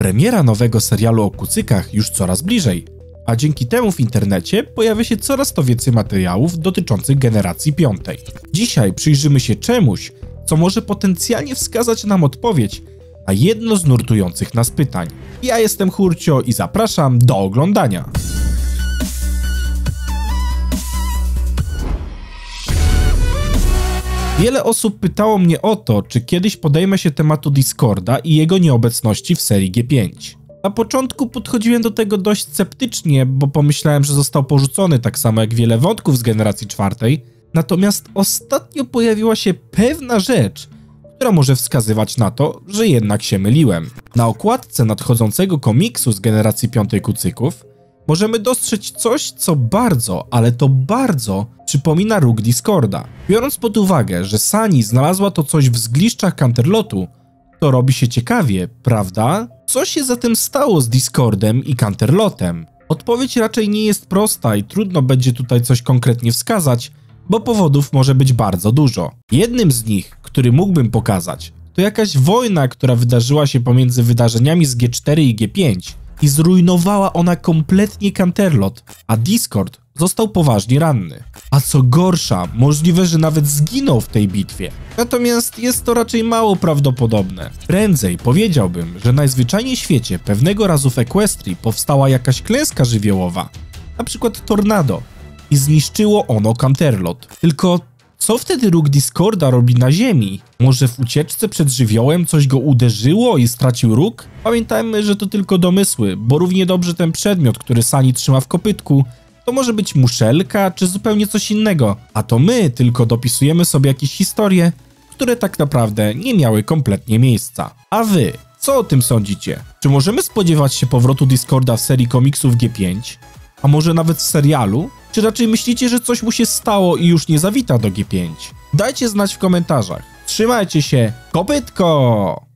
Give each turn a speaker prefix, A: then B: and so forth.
A: Premiera nowego serialu o kucykach już coraz bliżej, a dzięki temu w internecie pojawia się coraz to więcej materiałów dotyczących generacji 5. Dzisiaj przyjrzymy się czemuś, co może potencjalnie wskazać nam odpowiedź na jedno z nurtujących nas pytań. Ja jestem Hurcio i zapraszam do oglądania. Wiele osób pytało mnie o to, czy kiedyś podejmę się tematu Discorda i jego nieobecności w serii G5. Na początku podchodziłem do tego dość sceptycznie, bo pomyślałem, że został porzucony tak samo jak wiele wątków z generacji 4, natomiast ostatnio pojawiła się pewna rzecz, która może wskazywać na to, że jednak się myliłem. Na okładce nadchodzącego komiksu z generacji 5 kucyków możemy dostrzec coś, co bardzo, ale to bardzo przypomina róg Discorda. Biorąc pod uwagę, że Sunny znalazła to coś w zgliszczach Canterlotu, to robi się ciekawie, prawda? Co się zatem stało z Discordem i Canterlotem? Odpowiedź raczej nie jest prosta i trudno będzie tutaj coś konkretnie wskazać, bo powodów może być bardzo dużo. Jednym z nich, który mógłbym pokazać, to jakaś wojna, która wydarzyła się pomiędzy wydarzeniami z G4 i G5 i zrujnowała ona kompletnie Canterlot, a Discord został poważnie ranny. A co gorsza, możliwe, że nawet zginął w tej bitwie. Natomiast jest to raczej mało prawdopodobne. Prędzej powiedziałbym, że najzwyczajniej w świecie pewnego razu w Equestrii powstała jakaś klęska żywiołowa, na przykład tornado, i zniszczyło ono Canterlot. Tylko co wtedy róg Discorda robi na ziemi? Może w ucieczce przed żywiołem coś go uderzyło i stracił róg? Pamiętajmy, że to tylko domysły, bo równie dobrze ten przedmiot, który Sunny trzyma w kopytku, to może być muszelka czy zupełnie coś innego, a to my tylko dopisujemy sobie jakieś historie, które tak naprawdę nie miały kompletnie miejsca. A wy, co o tym sądzicie? Czy możemy spodziewać się powrotu Discorda w serii komiksów G5? A może nawet w serialu? Czy raczej myślicie, że coś mu się stało i już nie zawita do G5? Dajcie znać w komentarzach. Trzymajcie się, kopytko!